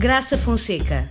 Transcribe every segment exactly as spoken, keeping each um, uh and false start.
Graça Fonseca.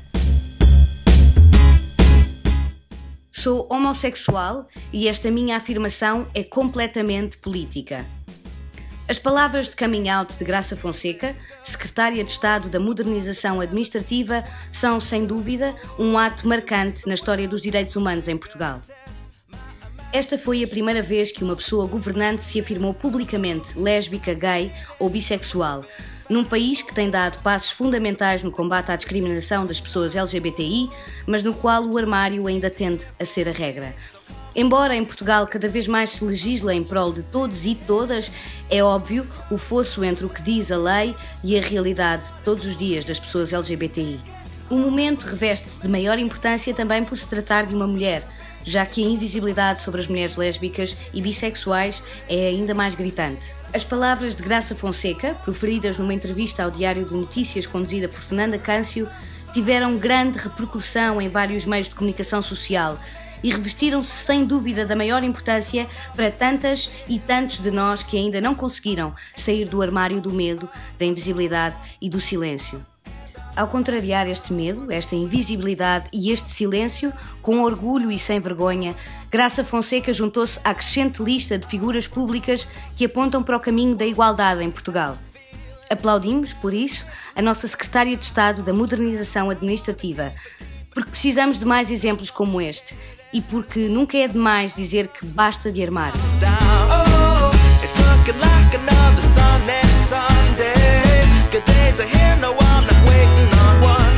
Sou homossexual e esta minha afirmação é completamente política. As palavras de coming out de Graça Fonseca, Secretária de Estado da Modernização Administrativa, são, sem dúvida, um ato marcante na história dos direitos humanos em Portugal. Esta foi a primeira vez que uma pessoa governante se afirmou publicamente lésbica, gay ou bissexual, num país que tem dado passos fundamentais no combate à discriminação das pessoas L G B T I, mas no qual o armário ainda tende a ser a regra. Embora em Portugal cada vez mais se legisle em prol de todos e todas, é óbvio o fosso entre o que diz a lei e a realidade de todos os dias das pessoas L G B T I. O momento reveste-se de maior importância também por se tratar de uma mulher, já que a invisibilidade sobre as mulheres lésbicas e bissexuais é ainda mais gritante. As palavras de Graça Fonseca, proferidas numa entrevista ao Diário de Notícias conduzida por Fernanda Câncio, tiveram grande repercussão em vários meios de comunicação social e revestiram-se sem dúvida da maior importância para tantas e tantos de nós que ainda não conseguiram sair do armário do medo, da invisibilidade e do silêncio. Ao contrariar este medo, esta invisibilidade e este silêncio, com orgulho e sem vergonha, Graça Fonseca juntou-se à crescente lista de figuras públicas que apontam para o caminho da igualdade em Portugal. Aplaudimos, por isso, a nossa Secretária de Estado da Modernização Administrativa, porque precisamos de mais exemplos como este e porque nunca é demais dizer que basta de armário. Good days are here, no, I'm not waiting on one.